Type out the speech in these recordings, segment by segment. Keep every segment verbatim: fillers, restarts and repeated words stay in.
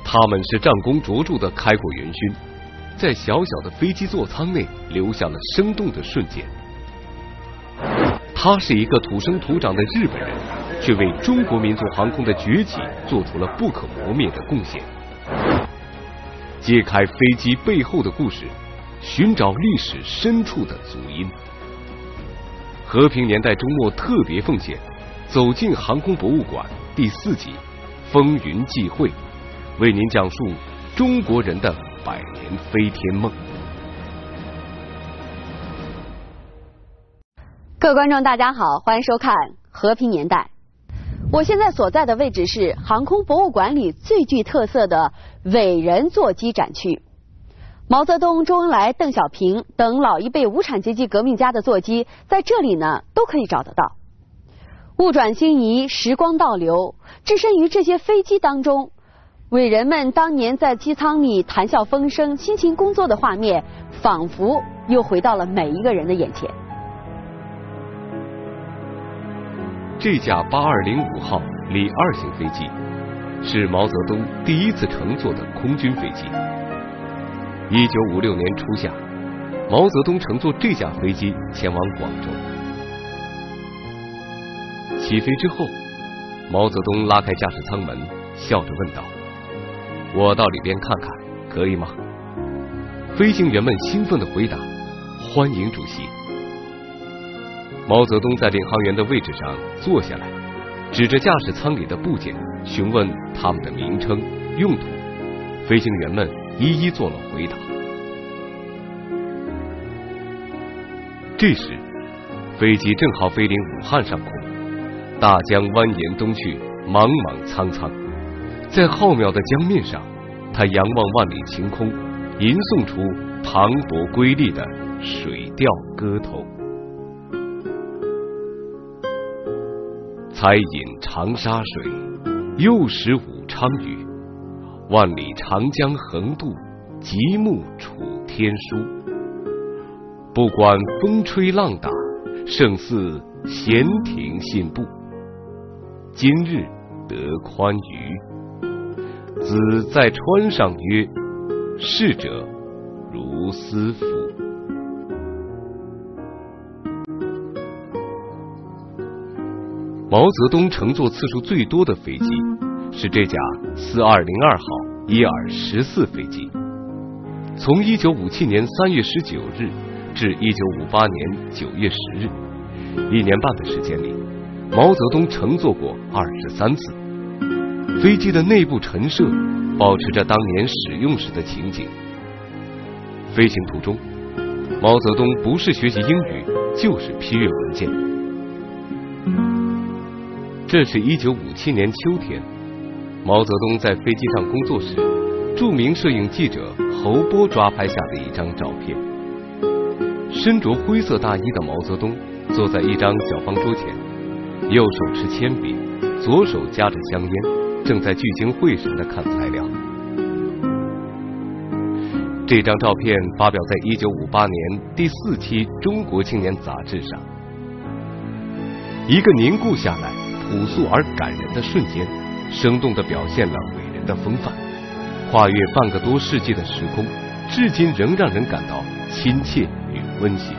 他们是战功卓著的开国元勋，在小小的飞机座舱内留下了生动的瞬间。他是一个土生土长的日本人，却为中国民族航空的崛起做出了不可磨灭的贡献。揭开飞机背后的故事，寻找历史深处的足音。和平年代周末特别奉献，走进航空博物馆第四集风云际会，为您讲述中国人的百年飞天梦。 各位观众大家好，欢迎收看和平年代。我现在所在的位置是航空博物馆里最具特色的伟人座机展区。毛泽东、周恩来、邓小平等老一辈无产阶级革命家的座机在这里呢都可以找得到。物转星移，时光倒流，置身于这些飞机当中，伟人们当年在机舱里谈笑风生、辛勤工作的画面，仿佛又回到了每一个人的眼前。 这架八二零五号里二型飞机是毛泽东第一次乘坐的空军飞机。一九五六年初夏，毛泽东乘坐这架飞机前往广州。起飞之后，毛泽东拉开驾驶舱门，笑着问道：“我到里边看看，可以吗？”飞行员们兴奋地回答：“欢迎主席。”毛泽东在领航员的位置上坐下来，指着驾驶舱里的部件，询问他们的名称、用途。飞行员们一一做了回答。这时，飞机正好飞临武汉上空，大江蜿蜒东去，莽莽苍苍。在浩渺的江面上，他仰望万里晴空，吟诵出磅礴瑰丽的水调歌头。才饮长沙水，又识武昌语。万里长江横渡，极目楚天舒。不管风吹浪打，胜似闲庭信步。今日得宽娱，子在川上曰：逝者如斯夫。毛泽东乘坐次数最多的飞机是这架四二零二号伊尔十四飞机。从一九五七年三月十九日至一九五八年九月十日，一年半的时间里，毛泽东乘坐过二十三次。飞机的内部陈设保持着当年使用时的情景。飞行途中，毛泽东不是学习英语，就是批阅文件。这是一九五七年秋天，毛泽东在飞机上工作时，著名摄影记者侯波抓拍下的一张照片。身着灰色大衣的毛泽东坐在一张小方桌前，右手持铅笔，左手夹着香烟，正在聚精会神地看材料。这张照片发表在一九五八年第四期《中国青年》杂志上。一个凝固下来朴素而感人的瞬间，生动地表现了伟人的风范，跨越半个多世纪的时空，至今仍让人感到亲切与温馨。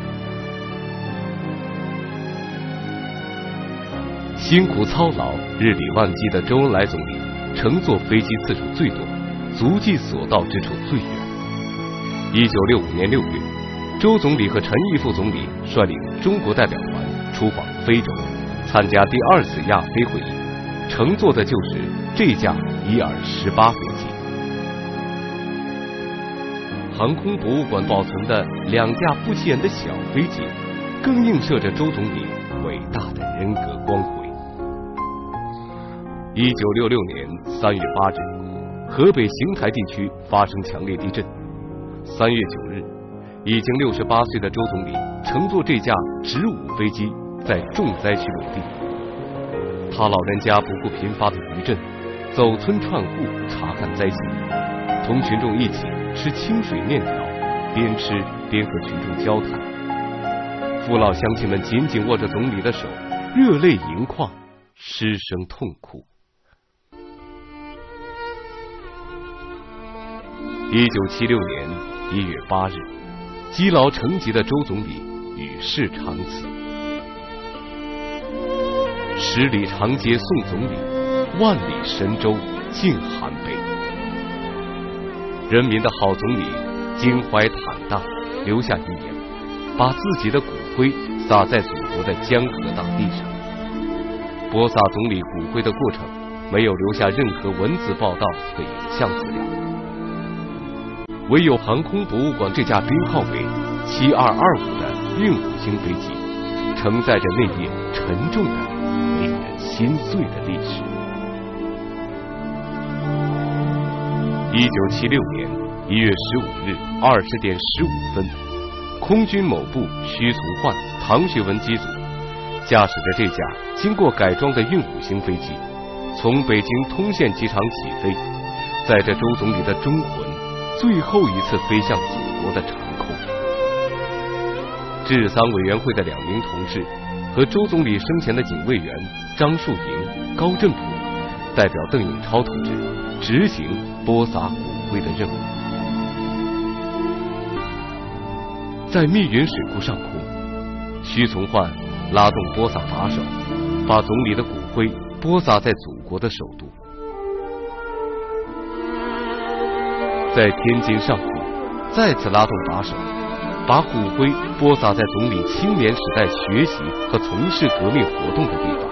辛苦操劳、日理万机的周恩来总理乘坐飞机次数最多，足迹所到之处最远。一九六五年六月，周总理和陈毅副总理率领中国代表团出访非洲，参加第二次亚非会议，乘坐的就是这架伊尔十八飞机。航空博物馆保存的两架不起眼的小飞机，更映射着周总理伟大的人格光辉。一九六六年三月八日，河北邢台地区发生强烈地震。三月九日，已经六十八岁的周总理乘坐这架直五飞机在重灾区落地。他老人家不顾频发的余震，走村串户查看灾情，同群众一起吃清水面条，边吃边和群众交谈。父老乡亲们紧紧握着总理的手，热泪盈眶，失声痛哭。 一九七六年一月八日，积劳成疾的周总理与世长辞。十里长街送总理，万里神州敬韩悲。人民的好总理襟怀坦荡，留下遗言，把自己的骨灰撒在祖国的江河大地上。播撒总理骨灰的过程没有留下任何文字报道和影像资料，唯有航空博物馆这架编号为七二二五的运五星飞机，承载着那页沉重的、令人心碎的历史。一九七六年一月十五日二十点十五分，空军某部徐从焕、唐学文机组驾驶着这架经过改装的运五星飞机，从北京通县机场起飞，载着周总理的忠魂最后一次飞向祖国的长空。治丧委员会的两名同志和周总理生前的警卫员张树营、高振普代表邓颖超同志执行播撒骨灰的任务。在密云水库上空，徐从焕拉动播撒把手，把总理的骨灰播撒在祖国的首都。在天津上空，再次拉动把手，把骨灰播撒在总理青年时代学习和从事革命活动的地方。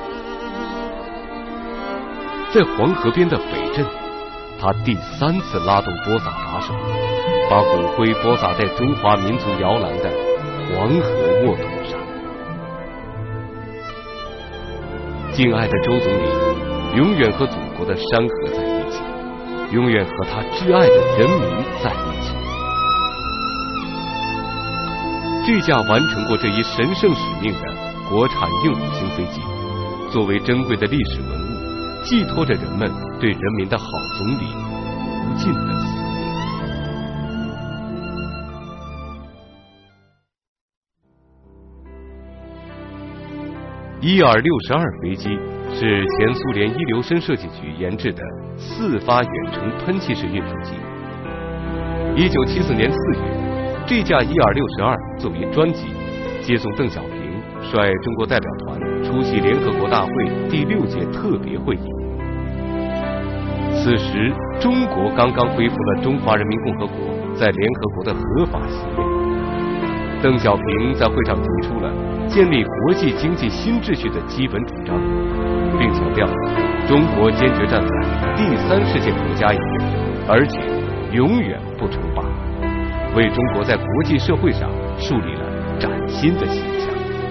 在黄河边的北镇，他第三次拉动播撒把手，把骨灰播撒在中华民族摇篮的黄河沃土上。敬爱的周总理永远和祖国的山河在一起，永远和他挚爱的人民在一起。这架完成过这一神圣使命的国产运五星飞机，作为珍贵的历史文物，寄托着人们对人民的好总理无尽的思念。伊尔六十二飞机是前苏联伊留申设计局研制的四发远程喷气式运输机。一九七四年四月，这架伊尔六十二作为专机，接送邓小平率中国代表团出席联合国大会第六届特别会议。此时，中国刚刚恢复了中华人民共和国在联合国的合法席位。邓小平在会上提出了建立国际经济新秩序的基本主张，并强调中国坚决站在第三世界国家一边，而且永远不称霸，为中国在国际社会上树立了崭新的形象。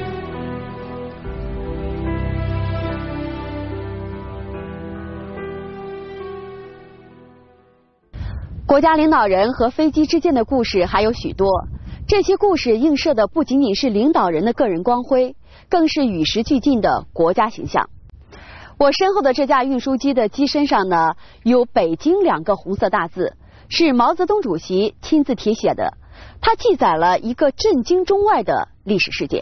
国家领导人和飞机之间的故事还有许多，这些故事映射的不仅仅是领导人的个人光辉，更是与时俱进的国家形象。我身后的这架运输机的机身上呢，有北京两个红色大字，是毛泽东主席亲自题写的，它记载了一个震惊中外的历史事件。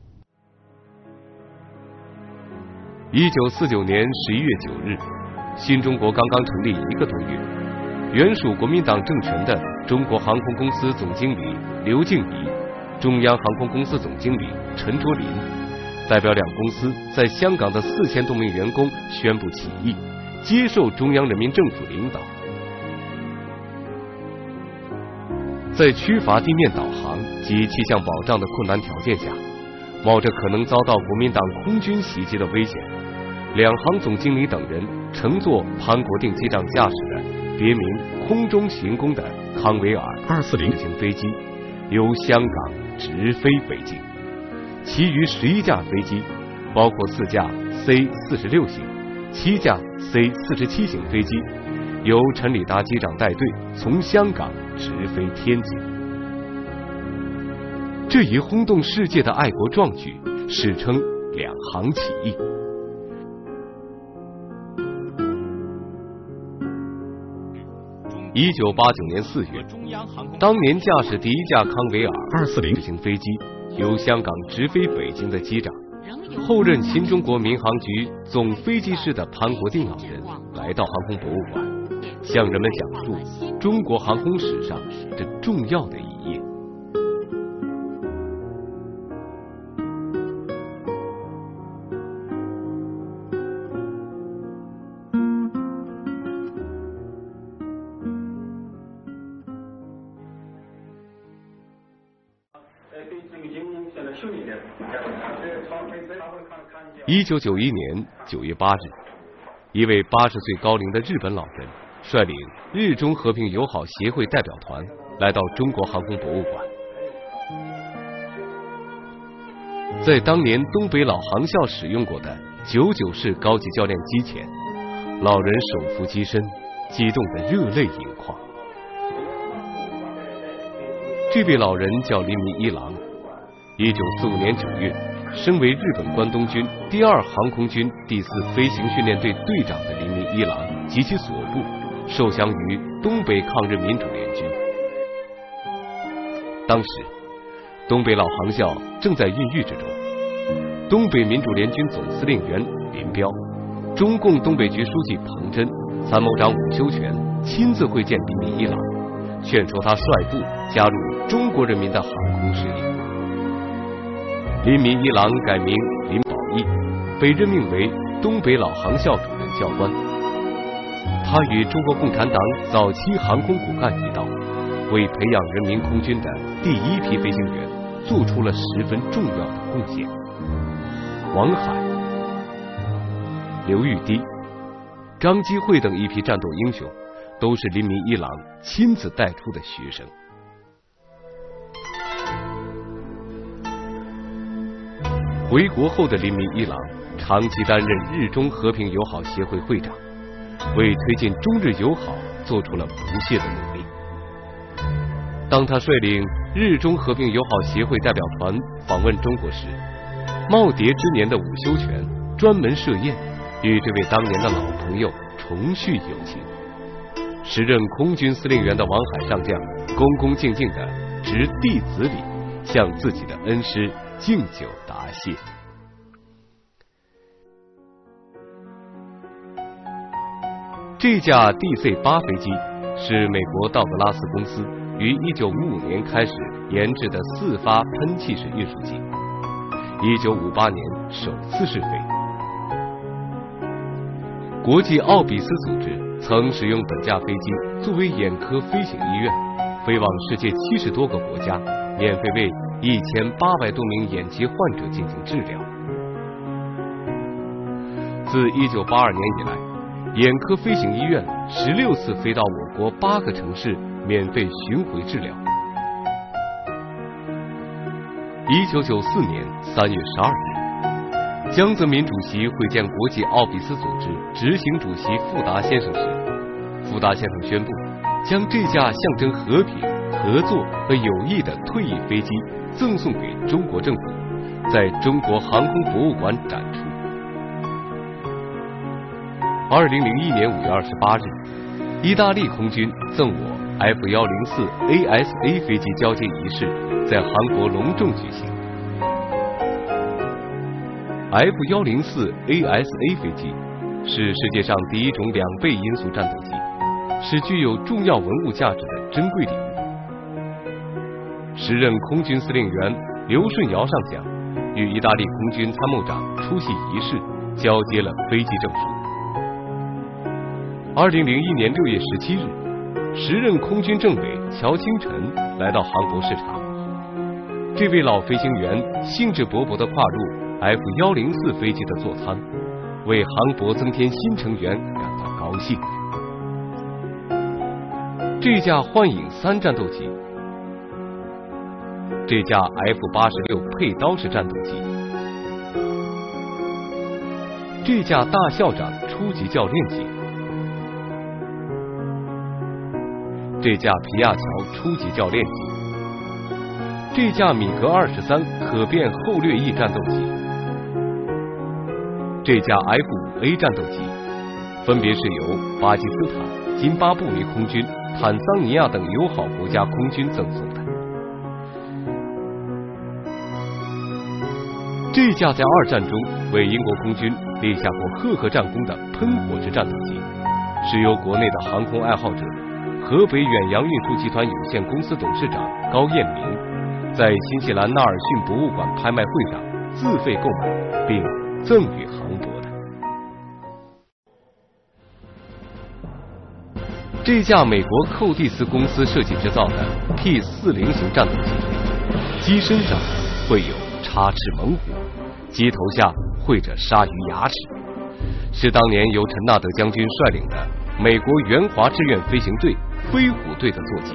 一九四九年十一月九日，新中国刚刚成立一个多月，原属国民党政权的中国航空公司总经理刘敬怡、中央航空公司总经理陈卓林代表两公司在香港的四千多名员工宣布起义，接受中央人民政府领导。在缺乏地面导航及气象保障的困难条件下，冒着可能遭到国民党空军袭击的危险，两航总经理等人乘坐潘国定机长驾驶的别名空中行宫的康维尔二四零型飞机，由香港直飞北京。其余十一架飞机，包括四架 C 四十六型、七架 C 四十七型飞机，由陈礼达机长带队从香港直飞天津。这一轰动世界的爱国壮举，史称两航起义。一九八九年四月，当年驾驶第一架康维尔二四零型飞机由香港直飞北京的机长，后任新中国民航局总飞机师的潘国定老人来到航空博物馆，向人们讲述中国航空史上这重要的一页。一九九一年九月八日，一位八十岁高龄的日本老人率领日中和平友好协会代表团来到中国航空博物馆。在当年东北老航校使用过的九九式高级教练机前，老人手扶机身，激动得热泪盈眶。这位老人叫林民一郎，一九四五年九月，身为日本关东军第二航空军第四飞行训练队队长的林民一郎及其所部受降于东北抗日民主联军。当时，东北老航校正在孕育之中。东北民主联军总司令员林彪、中共东北局书记彭真、参谋长伍修权亲自会见林民一郎，劝说他率部加入中国人民的航空事业。林民一郎改名林保义，被任命为东北老航校主任教官。他与中国共产党早期航空骨干一道，为培养人民空军的第一批飞行员做出了十分重要的贡献。王海、刘玉滴、张基会等一批战斗英雄，都是林民一郎亲自带出的学生。回国后的林民一郎长期担任日中和平友好协会会长，为推进中日友好做出了不懈的努力。当他率领日中和平友好协会代表团访问中国时，耄耋之年的伍修权专门设宴，与这位当年的老朋友重叙友情。时任空军司令员的王海上将恭恭敬敬地执弟子礼，向自己的恩师敬酒答谢。这架 D C 八 飞机是美国道格拉斯公司于一九五五年开始研制的四发喷气式运输机，一九五八年首次试飞。国际奥比斯组织曾使用本架飞机作为眼科飞行医院，飞往世界七十多个国家，免费为一千八百多名眼疾患者进行治疗。自一九八二年以来，眼科飞行医院十六次飞到我国八个城市免费巡回治疗。一九九四年三月十二日，江泽民主席会见国际奥比斯组织执行主席傅达先生时，傅达先生宣布将这架象征和平、合作和友谊的退役飞机赠送给中国政府，在中国航空博物馆展出。二零零一年五月二十八日，意大利空军赠我 F 一零四 A S A 飞机交接仪式在韩国隆重举行。F 一零四 A S A 飞机是世界上第一种两倍音速战斗机，是具有重要文物价值的珍贵礼物。时任空军司令员刘顺尧上将与意大利空军参谋长出席仪式，交接了飞机证书。二零零一年六月十七日，时任空军政委乔清晨来到韩国视察。这位老飞行员兴致勃勃地跨入 F 一零四 飞机的座舱，为韩国增添新成员感到高兴。这架幻影三战斗机，这架 F 八十六佩刀式战斗机，这架大校长初级教练机，这架皮亚乔初级教练机，这架米格二十三可变后掠翼战斗机，这架 F 五 A 战斗机，分别是由巴基斯坦、津巴布韦空军、坦桑尼亚等友好国家空军赠送的。这架在二战中为英国空军立下过赫赫战功的喷火式战斗机，是由国内的航空爱好者河北远洋运输集团有限公司董事长高彦明，在新西兰纳尔逊博物馆拍卖会上自费购买并赠予航博的。这架美国寇蒂斯公司设计制造的 P 四十型战斗机，机身上会有插翅猛虎，机头下绘着鲨鱼牙齿，是当年由陈纳德将军率领的美国援华志愿飞行队飞虎队的座机。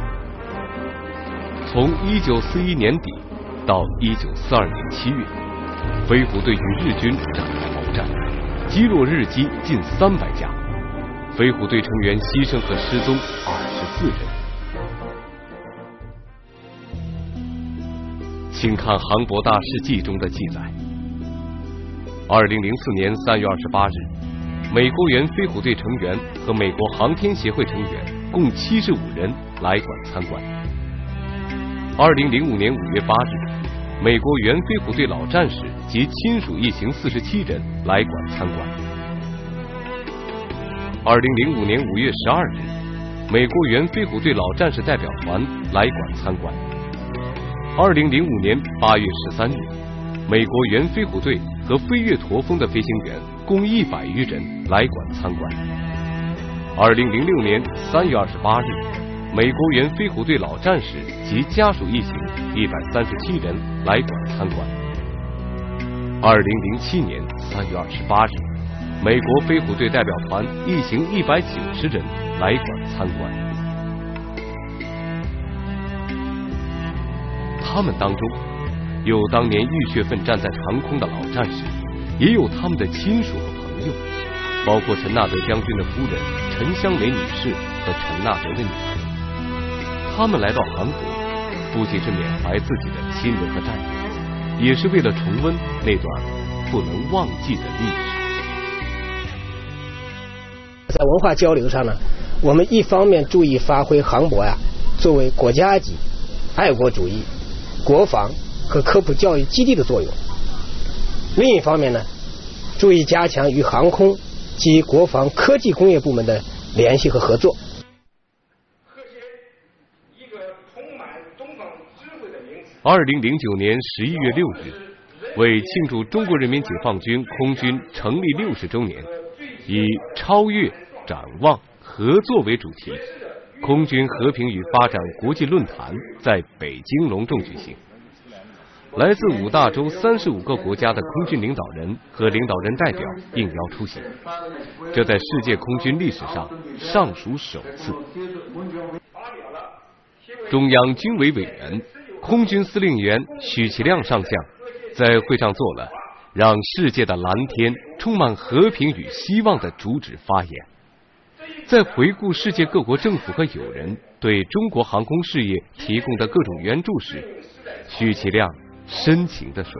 从一九四一年底到一九四二年七月，飞虎队与日军展开鏖战，击落日机近三百架，飞虎队成员牺牲和失踪二十四人。请看《航博大事记》中的记载：二零零四年三月二十八日，美国原飞虎队成员和美国航天协会成员共七十五人来馆参观。二零零五年五月八日，美国原飞虎队老战士及亲属一行四十七人来馆参观。二零零五年五月十二日，美国原飞虎队老战士代表团来馆参观。二零零五年八月十三日，美国原飞虎队和飞越驼峰的飞行员共一百余人来馆参观。二零零六年三月二十八日，美国原飞虎队老战士及家属一行一百三十七人来馆参观。二零零七年三月二十八日，美国飞虎队代表团一行一百九十人来馆参观。他们当中有当年浴血奋战在长空的老战士，也有他们的亲属和朋友，包括陈纳德将军的夫人陈香梅女士和陈纳德的女儿。他们来到韩国，不仅是缅怀自己的亲人和战友，也是为了重温那段不能忘记的历史。 在文化交流上呢，我们一方面注意发挥航博呀作为国家级爱国主义、国防和科普教育基地的作用，另一方面呢，注意加强与航空及国防科技工业部门的联系和合作。 二零零九年十一月六日，为庆祝中国人民解放军空军成立六十周年，以超越、展望、合作为主题，空军和平与发展国际论坛在北京隆重举行。来自五大洲三十五个国家的空军领导人和领导人代表应邀出席，这在世界空军历史上尚属首次。中央军委委员、空军司令员许其亮上将在会上做了让世界的蓝天充满和平与希望的主旨发言。在回顾世界各国政府和友人对中国航空事业提供的各种援助时，许其亮深情地说：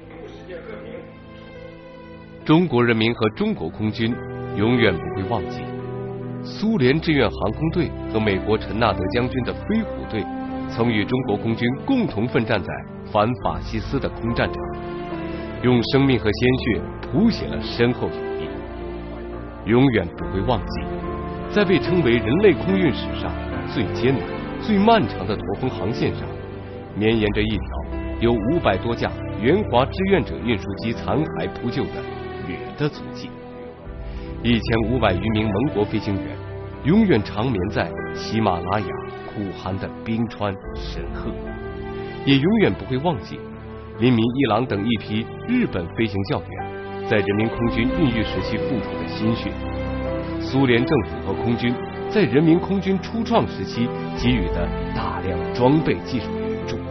中国人民和中国空军永远不会忘记苏联志愿航空队和美国陈纳德将军的飞虎队曾与中国空军共同奋战在反法西斯的空战场，用生命和鲜血谱写了深厚友谊。永远不会忘记在被称为人类空运史上最艰难、最漫长的驼峰航线上，绵延着一条由五百多架援华志愿者运输机残骸铺就的血的足迹。一千五百余名盟国飞行员永远长眠在喜马拉雅苦寒的冰川神鹤，也永远不会忘记林民一郎等一批日本飞行教员在人民空军孕育时期付出的心血，苏联政府和空军在人民空军初创时期给予的大量装备技术援助。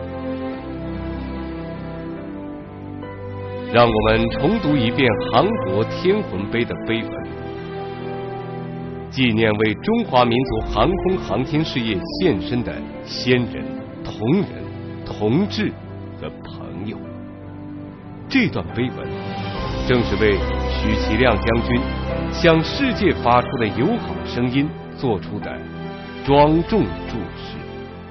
让我们重读一遍航博天魂碑的碑文，纪念为中华民族航空航天事业献身的先人、同仁、同志和朋友。这段碑文正是为许其亮将军向世界发出的友好声音做出的庄重注释。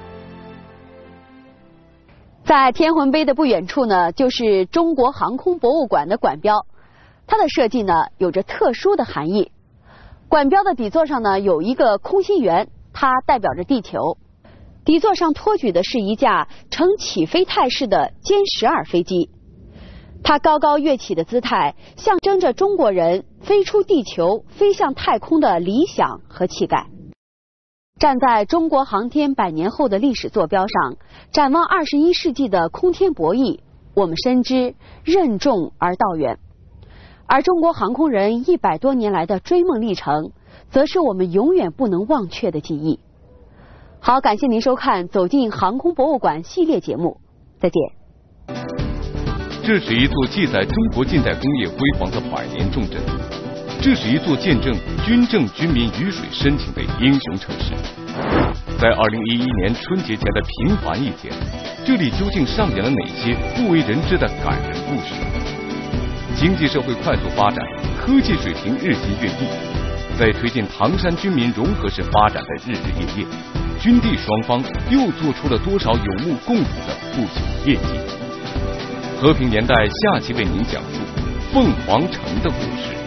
在天魂碑的不远处呢，就是中国航空博物馆的馆标，它的设计呢有着特殊的含义。馆标的底座上呢有一个空心圆， 它代表着地球。底座上托举的是一架呈起飞态势的歼十二飞机，它高高跃起的姿态象征着中国人飞出地球、飞向太空的理想和气概。站在中国航天百年后的历史坐标上，展望二十一世纪的空天博弈，我们深知任重而道远。而中国航空人一百多年来的追梦历程，则是我们永远不能忘却的记忆。好，感谢您收看《走进航空博物馆》系列节目，再见。 这是一座记载中国近代工业辉煌的百年重镇，这是一座见证军政军民鱼水深情的英雄城市。在二零一一年春节前的平凡一天，这里究竟上演了哪些不为人知的感人故事？经济社会快速发展，科技水平日新月异，在推进唐山军民融合式发展的日日夜夜，军地双方又做出了多少有目共睹的不朽业绩？和平年代下期为您讲述凤凰城的故事。